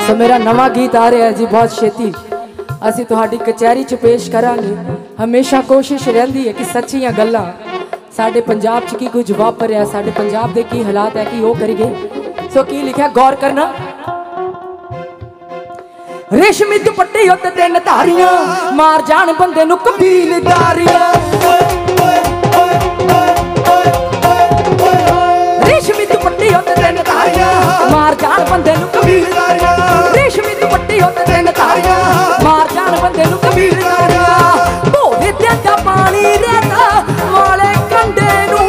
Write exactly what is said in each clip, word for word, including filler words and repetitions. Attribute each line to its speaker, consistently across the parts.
Speaker 1: सो मेरा नवा गीत आ रहा है जी बहुत छेती असी तुहाडी कचहरी च पेश करांगे। हमेशा कोशिश रहिंदी है कि सच्चियां गल्लां साडे पंजाब च की कुछ वापरिया, साडे पंजाब दे की हालात है कि वो करिए। सो की लिखा गौर करना। रेशमी दुपट्टे उत्ते तीन धारियां मार जान बंदे नूं कबीलदारियां। रेशमी दुपट्टे उत्ते तीन धारियां मार जान बंदे नूं कबीलदारियां। रेशमी दुपट्टे उत्ते तीन धारियां मार जान बंदे नूं कबीलदारियां। भोले दा पानी रहता वाले कंडे नूं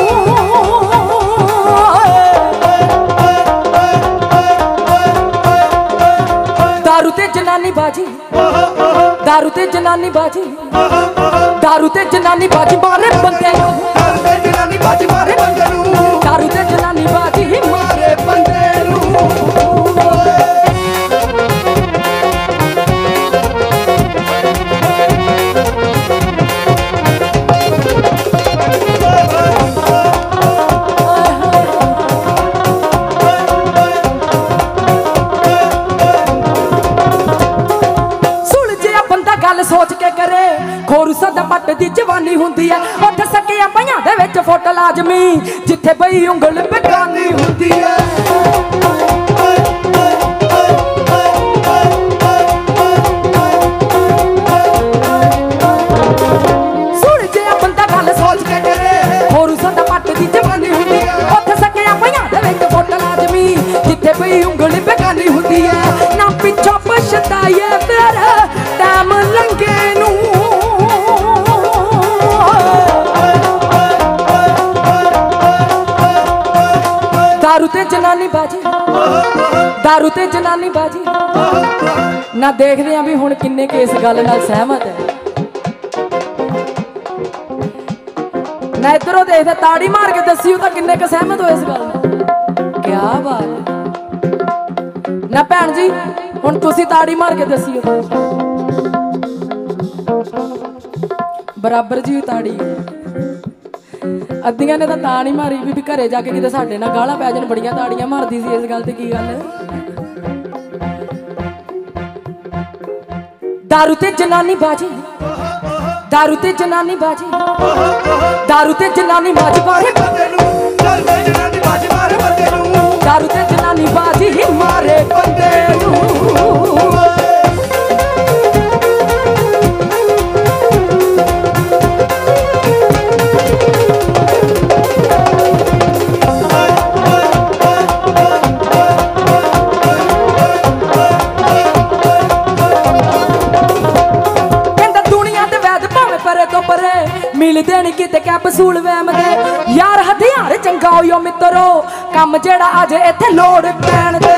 Speaker 1: दारू ते जनानी बाजी, दारू ते जनानी बाजी, दारू ते जनानी बाजी मारे बंदे नूं। दारू ते जनानी बाजी मारे बंदे नूं। दारू ते जनानी बाजी मारे बंदे नूं। सोच के करे खोरू सदा पट दी जवानी हुंदी है। उठ सकिया पइयां दे विच फुट लाजमी जिथे बई उंगल बेगानी हुंदी है। सुन जे बंदा गल सोच के करे खोरू सदा पट दी जवानी हुंदी है। उठ सकिया पइयां दे विच फुट लाजमी जिथे बई उंगल बेगानी हुंदी है। ना पिछो पछताए फिर टाइम लंघे नूं। दारू ते जनानी बाजी, दारू ते जनानी बाजी ना देखदे भी हुण किन्ने के इस गल नाल सहमत है। ना इधरों देखदे ताड़ी मार के दसियो तो किन्ने के सहमत हो इस गल नाल। क्या बात है ना भैन जी हुण तुसी ताड़ी मार के दसियो। बराबर जी ताड़ी अद्धियां ने तां नहीं मारी भी घरे जाके किते साडे नाल गालां पै जाण बड़ियां ताड़ियां मारदी सी इस गल ते की गल। दारू ते जनानी बाजी, दारू ते जनानी बाजी, दारू ते जनानी बाजी मारे बंदे नूं। दारू ते जनानी बाजी मारे बंदे नूं। दारू ते जनानी बाजी ही मारे बंदे नूं। मिलदे नहीं किते कैप्सूल वैम दे यार हथियार चंगा होयो मित्रो कम जेड़ा अजे इत्थे लोड़ पैण दे।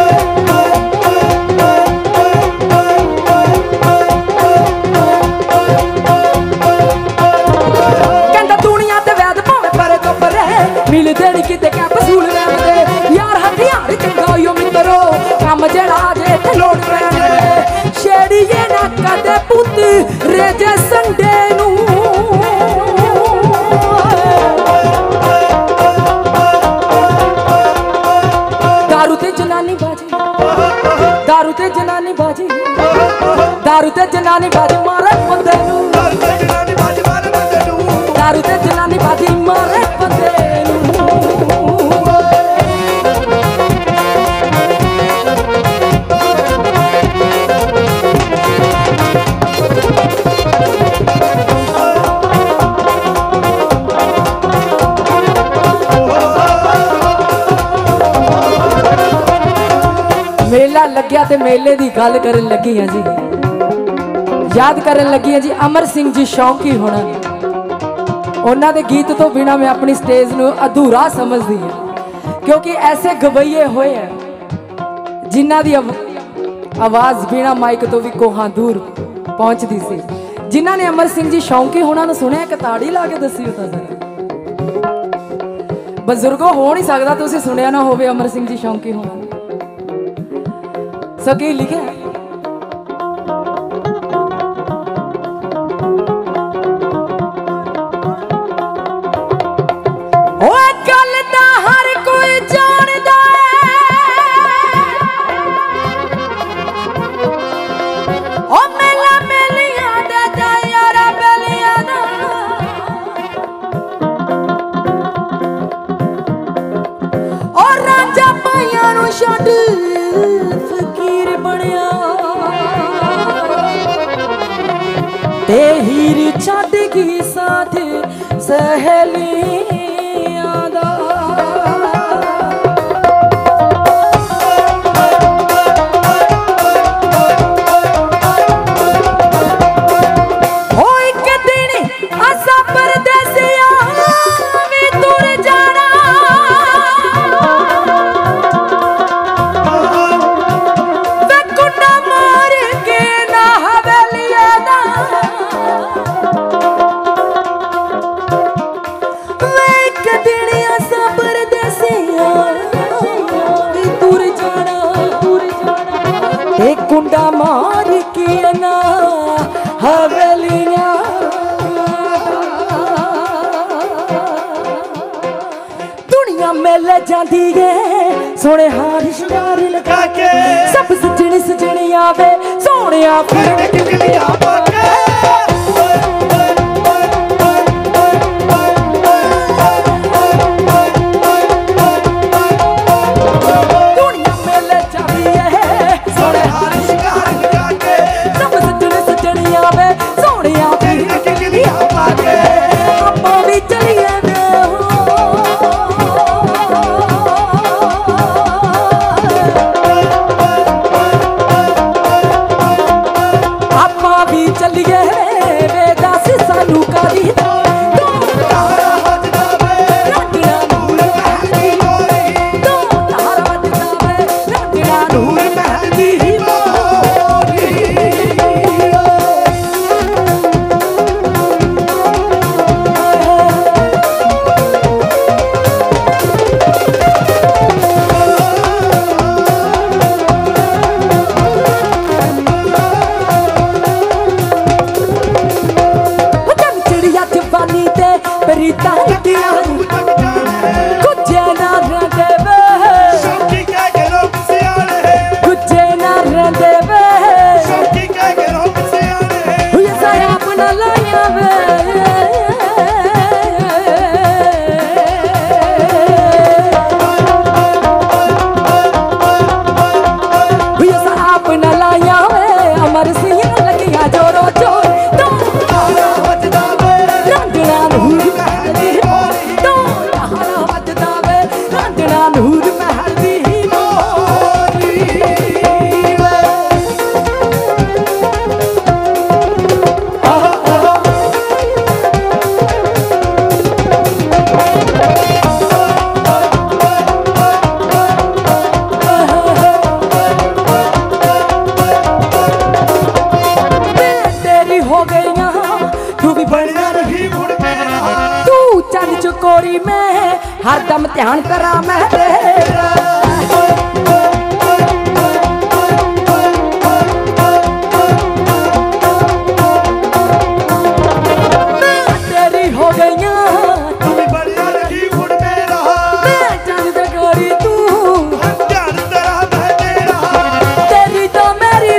Speaker 1: कहंदा दुनिया ते वैद भावें परे तो परे मिलदे नहीं किते कैप्सूल वैम दे यार हथियार चंगा होयो मित्रो कम जेड़ा अजे इत्थे लोड़ पैण दे। छेड़िए ना कदे पुत रेजे संडे नूं। दारू ते जनानी बाजी, दारू ते जनानी बाजी, दारू ते जनानी बाजी मारे बंदे नूं। दारू ते जनानी बाजी मारे बंदे नूं। दारू ते जनानी बाजी मारे बंदे नूं। मेला लग्या ते मेले दी गल करन लगी हैं जी, याद करन लगी हैं जी अमर सिंह जी शौकी होना। उन्हां दे गीत तो बिना मैं अपनी स्टेज नूं अधूरा समझदी हां क्योंकि ऐसे गवैये होए हैं जिन्हां दी आवाज़ बिना माइक तो भी कोहां दूर पहुंचदी सी। जिन्हां ने अमर सिंह जी शौकी होना नूं सुनिया एक ताड़ी ला के दसियो तां जरा। बजुर्गो हो नहीं सकदा तुसीं सुनिया ना होवे अमर सिंह जी शौकी होना। सो की लिखे गल दा हर कोई जानदा है फकीर बनया ते हीर छड़ गई साथ सहेलियां दा। कुंडा मार के ना हवेलियां दुनिया मिल जाती है सोने हार शिकार लगा के सब सजन सजनी आवे सोने फिर टिकलियां पाके। चकोरी में हरदम ध्यान करा मैं तेरा तेरी हो गईया तू भी बढ़िया रही मुड़ मेरा मैं चल चकोरी तू ध्यान तेरा मैं तेरा तेरी तो मेरी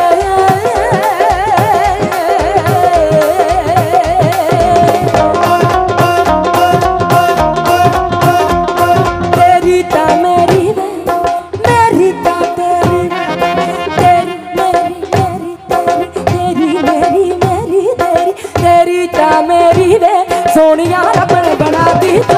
Speaker 1: सोनिया रबड़ बना दी तो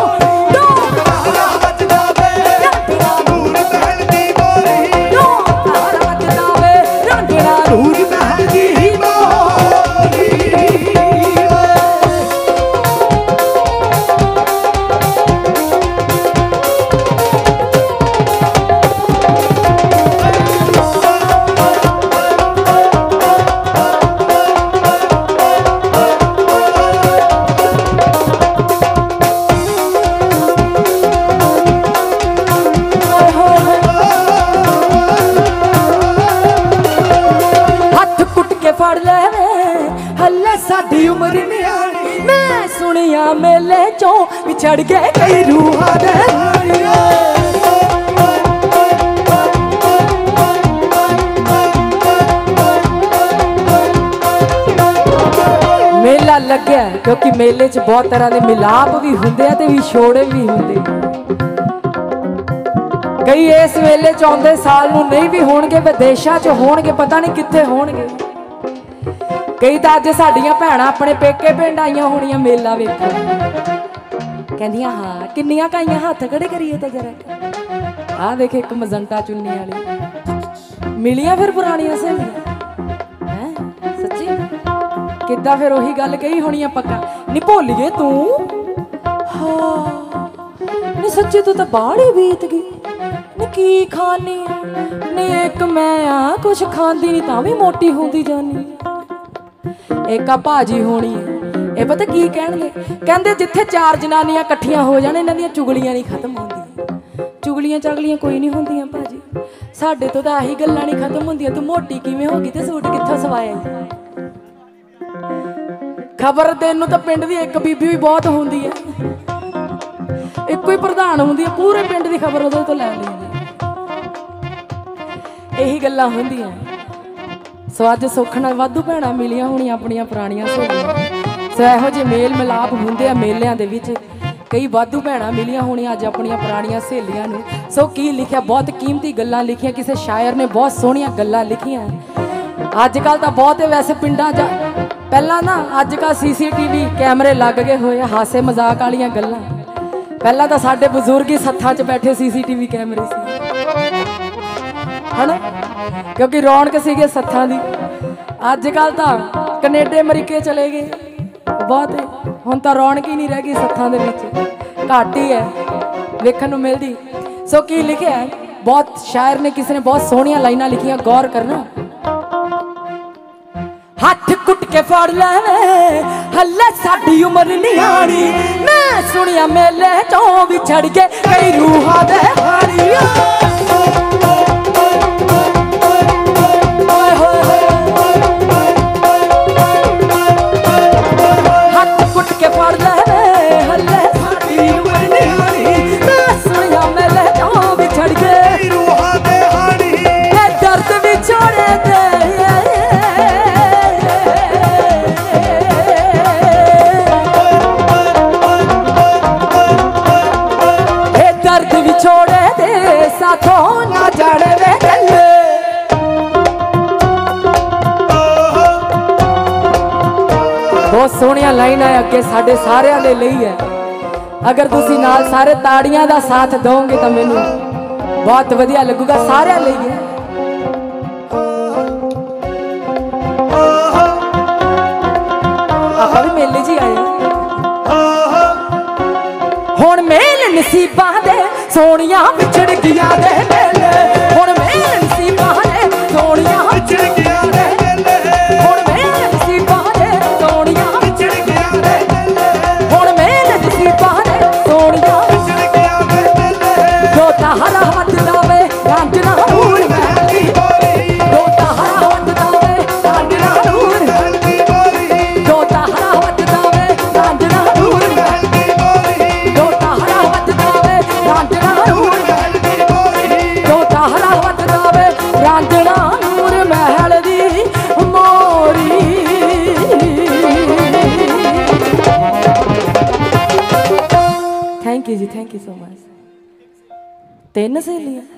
Speaker 1: फड़ ले हल्ले साडी उम्र न्याणी मैं सुनिया मेले चो बिछड़ गए कई रूहां दे मेला लग्या क्योंकि मेले च बहुत तरह के मिलाप भी हुंदे ते विछोड़े भी हुंदे कई इस वेले चाहते साल नूं नहीं भी होणगे, विदेशों च होणगे, पता नहीं कित्थे होणगे। कई तो अज साडियां भैणां अपने पेके पिंड आईयां होणियां मेला वेखो, कहंदियां हाँ किन्नियां काइयां हत्थ खड़े करिए तो जरा आ देख एक मजंटा चुन्नी वाली मिलियां फिर पुरानियां सहेलियां हैं सच्ची किद्दां फिर ओही गल कही होनी पक्का नी भोलीए तू हाँ नी सच्ची तू तो बाहली बीत गई नी की खानी नी एक मैं आ कुछ खांदी नहीं तां भी मोटी होंदी जानी एक आ भाजी होनी है ये पता की कहणगे कहंदे जिथे चार जनानियां इकट्ठियां हो जाण इन्हां दियां चुगलियां नहीं खत्म होंदियां चुगलियां चागलियां कोई नहीं होंदियां भाजी साडे तो आही गल्लां नहीं खत्म होंदियां तू मोटी किवें हो गई ते सूट कित्थों सवाया खबर देन नूं तां पिंड दी एक बीबी भी बहुत होंदी है इक्को ही प्रधान होंदी है पूरे पिंड दी खबर उहदे तों लै लैंदी यही गल्लां होंदियां सो अज सुख नाल वाधू भैणां मिलियां होणियां अपणियां पुराणियां सहेलियां सो इहो जे मेल मिलाप हुंदे आ मेलिਆਂ ਦੇ ਵਿੱਚ कई वाधू भैणां मिलियां होणियां अज अपणियां पुराणियां सहेलियां नूं सो की लिखिया बहुत कीमती गल्लां लिखियां किसी शायर ने बहुत सोहणियां गल्लां लिखियां अजकल तां बहुत वैसे पिंडां च पहलां ना अजकल सी सी टी वी कैमरे लग गए होए हासे मजाक वालियां गल्लां पहलां तां साडे बजुर्ग ही सत्थां च बैठे सी सी टी वी कैमरे सी है ना क्योंकि रौनक सीगे सत्थां दी अजकल तां कनेडे अमरीके चले गए बहुत हुण तां रौनक ही नहीं रह गई सत्थां दे विच घट ही है वेखण नूं मिलदी सो की लिखिया है बहुत शायर ने किसी ने बहुत सोहणियां लाइनां लिखियां गौर करना हथ कुट के फड़ ले हल्ले साडी उम्र नियाणी मैं सुनिया मेले चों विछड़ के कई रूहां दे हारी बहुत सोहणियां लाइनां अगे साडे सारियां दे लई है अगर तुसीं नाल सारे ताड़ियां दा साथ दोगे तो मैनूं बहुत वधिया लगूगा सारियां लई है आपां भी मेले जी आए हुण मेल नसीबां दे सोहणियां विछड़ गियां दे मेले हुण मेल नसीबां दे सोहणियां विछड़ गियां दे thank you ji thank you so much तीन सहेलियां